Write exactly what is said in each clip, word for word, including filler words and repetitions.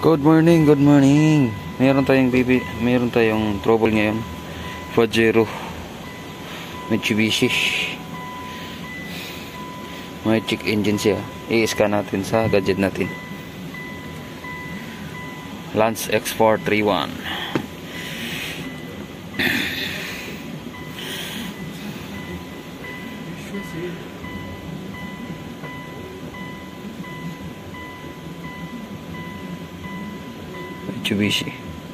Good morning, good morning. Meron tayong bibi, meron tayong trouble ngayon. Pajero Mitsubishi. May check engine siya. I-scan natin sa gadget natin. Lance X four thirty-one. Mitsubishi.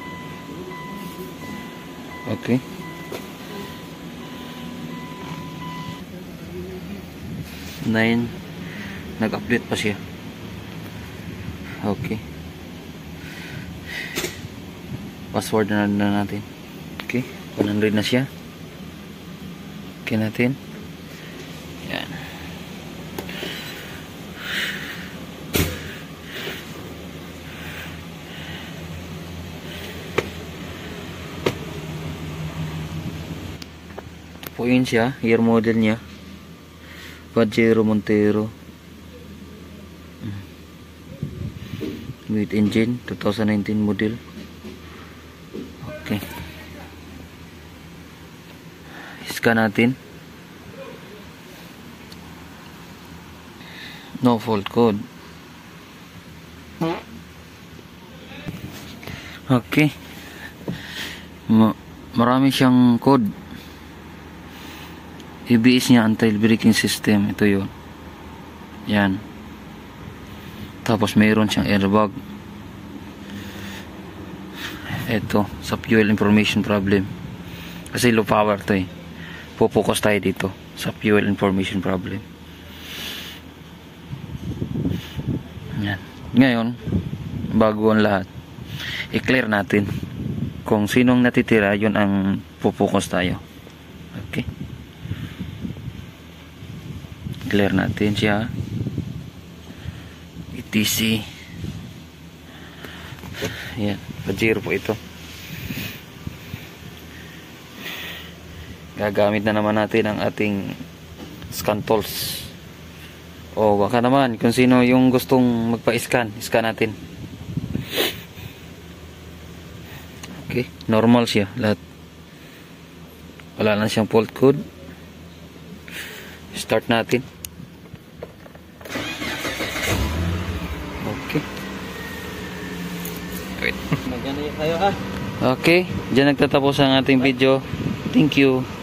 Okay. Nine. Nag-update pa siya. Okay. Password na na natin. Okay. one hundred na siya. Okay natin. Yan. Po yun siya, year model niya Pajero Montero with engine twenty nineteen model. Okay, scan natin. No fault code. Okay, Ma marami siyang code. A B S niya, anti-braking system. Ito yun. Yan. Tapos mayroon siyang airbag. Ito, sa fuel information problem. Kasi low power to eh. Pupokus tayo dito sa fuel information problem. Yan. Ngayon, bago ang lahat, i-clear natin. Kung sinong natitira, yun ang pupokus tayo. Okay. Clear natin siya. E T C. Yan, Pajero po ito. Gagamit na naman natin ang ating scan tools. O baka naman kung sino yung gustong magpa-scan, scan natin. Okay, normal siya lahat. Wala na siyang fault code. Start natin. Okay. Wait. Maganda kayo ha. Okay, diyan nagtatapos ang ating video. Thank you.